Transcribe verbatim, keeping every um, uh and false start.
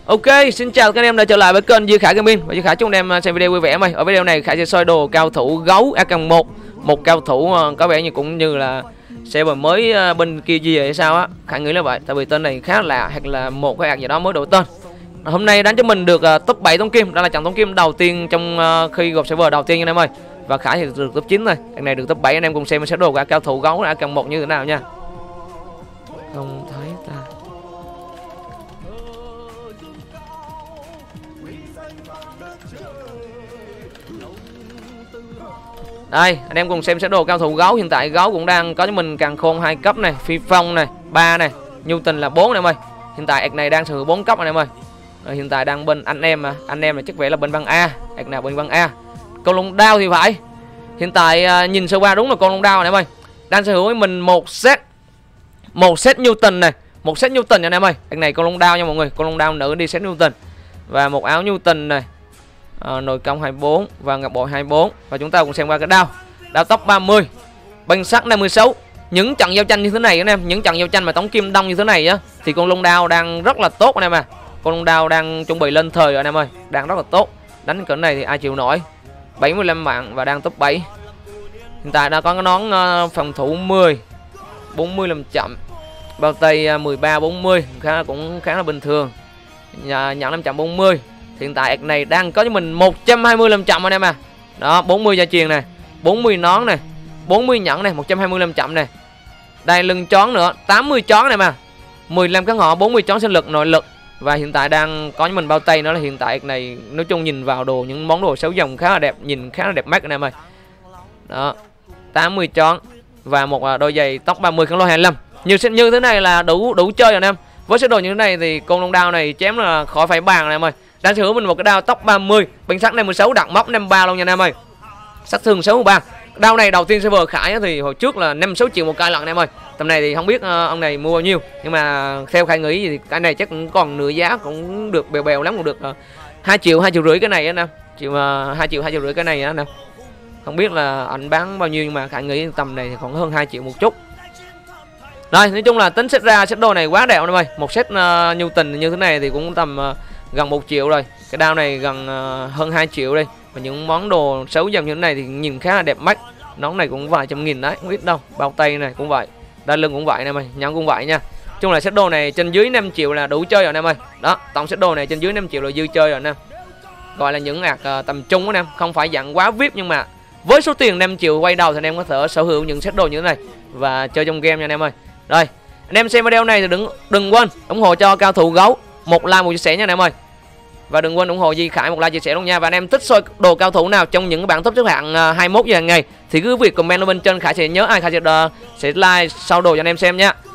Ok, xin chào các anh em đã trở lại với kênh Duy Khải Gaming. Và Duy Khải chúc anh em xem video vui vẻ em ơi. Ở video này Khải sẽ soi đồ cao thủ gấu a còng một. Một cao thủ có vẻ như cũng như là server mới bên kia gì hay sao á. Khải nghĩ là vậy, tại vì tên này khá lạ, hoặc là một cái ạc gì đó mới đổi tên. Hôm nay đánh cho mình được uh, top bảy tống kim, đó là trận tống kim đầu tiên trong uh, khi gộp server đầu tiên anh em ơi. Và Khải thì được top chín rồi. Anh này được top bảy, anh em cùng xem sẽ đồ của cao thủ gấu a còng một như thế nào nha. Không thấy ta. Đây, anh em cùng xem set đồ cao thủ gấu. Hiện tại gấu cũng đang có cho mình càng khôn hai cấp này, phi phong này, ba này, nhu tình là bốn anh em ơi. Hiện tại ạc này đang sở hữu bốn cấp anh em ơi. Rồi, hiện tại đang bên anh em mà, anh em là chắc vẻ là bên băng A, ạc nào bên băng A. Con lông đao thì phải. Hiện tại uh, nhìn sơ qua đúng là con lông đao anh em ơi. Đang sở hữu với mình một set một set nhu tình này, một set nhu tình anh em ơi. Ạc này con lông đao nha mọi người, con lông đao nữ đi set nhu tình. Và một áo nhu tình này. À, nồi công hai mươi bốn và ngọc bội hai mươi bốn. Và chúng ta cùng xem qua cái đao đao tốc ba mươi, băng sắc năm mươi sáu. Những trận giao tranh như thế này anh em, những trận giao tranh mà tống kim đông như thế này á, thì con lông đao đang rất là tốt anh em à. Con lông đao đang chuẩn bị lên thời rồi anh em ơi, đang rất là tốt. Đánh cỡ này thì ai chịu nổi. Bảy mươi lăm mạng và đang top bảy. Hiện tại đã có cái nón uh, phòng thủ mười, bốn mươi làm chậm, bao tay uh, mười ba bốn mươi, khá cũng khá là bình thường. Nhà, nhận năm trăm bốn mươi. Hiện tại ạc này đang có cho mình một trăm hai mươi làm chậm anh em à. Đó, bốn mươi gia truyền này, bốn mươi nón này, bốn mươi nhẫn này, một trăm hai mươi làm chậm này. Đây lưng chón nữa, tám mươi chón này mà. mười lăm cái họ, bốn mươi chón sinh lực, nội lực. Và hiện tại đang có cho mình bao tay nữa là hiện tại ạc này nói chung nhìn vào đồ những món đồ xấu dòng khá là đẹp, nhìn khá là đẹp mắt anh em ơi. Đó, tám mươi chón và một đôi giày tóc ba mươi kháng lôi hai mươi lăm. Nhiều set như thế này là đủ đủ chơi rồi anh em. Với set đồ như thế này thì con lông đao này chém là khỏi phải bàn này em ơi. Đang sở hữu mình một cái đao tốc ba mươi, bánh sắc năm mươi sáu, đặt móc năm mươi ba luôn nha anh em ơi. Sát thương sáu mươi ba. Đao này đầu tiên server Khải thì hồi trước là năm sáu triệu một cây lận anh em ơi. Tầm này thì không biết uh, ông này mua bao nhiêu, nhưng mà theo Khải nghĩ thì cái này chắc cũng còn nửa giá, cũng được bèo bèo lắm, cũng được uh, hai triệu, hai triệu rưỡi cái này anh em. Triệu uh, hai triệu, hai triệu rưỡi cái này anh em. Không biết là anh bán bao nhiêu nhưng mà Khải nghĩ tầm này thì còn hơn hai triệu một chút. Rồi, nói chung là tính set ra set đồ này quá đẹp anh em ơi. Một set uh, nhu tình như thế này thì cũng tầm uh, gần một triệu rồi. Cái đao này gần uh, hơn hai triệu đây. Và những món đồ xấu dòng như thế này thì nhìn khá là đẹp mắt. Nón này cũng vài trăm nghìn đấy, không ít đâu. Bao tay này cũng vậy, đai lưng cũng vậy anh em ơi, nhẫn cũng vậy nha. Chung là set đồ này trên dưới năm triệu là đủ chơi rồi anh em ơi. Đó, tổng set đồ này trên dưới năm triệu là dư chơi rồi anh em. Gọi là những ạc uh, tầm trung anh em, không phải dạng quá vê i pê nhưng mà với số tiền năm triệu quay đầu thì anh em có thể sở hữu những set đồ như thế này và chơi trong game nha anh em ơi. Rồi, anh em xem video này thì đừng đừng quên ủng hộ cho cao thủ gấu, một like một chia sẻ nha anh em ơi. Và đừng quên ủng hộ Duy Khải một like chia sẻ luôn nha. Và anh em thích soi đồ cao thủ nào trong những cái bảng top xếp hạng hai mươi mốt giờ hàng ngày thì cứ việc comment ở bên trên, Khải sẽ nhớ ai Khải sẽ, uh, sẽ like sau đồ cho anh em xem nha.